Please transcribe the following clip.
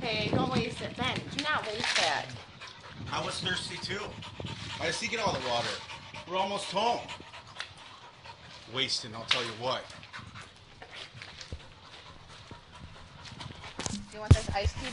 Hey, don't waste it, Ben. Do not waste that. I was thirsty too. Why does he get all the water? We're almost home. Wasting, I'll tell you what. Do you want this iced tea?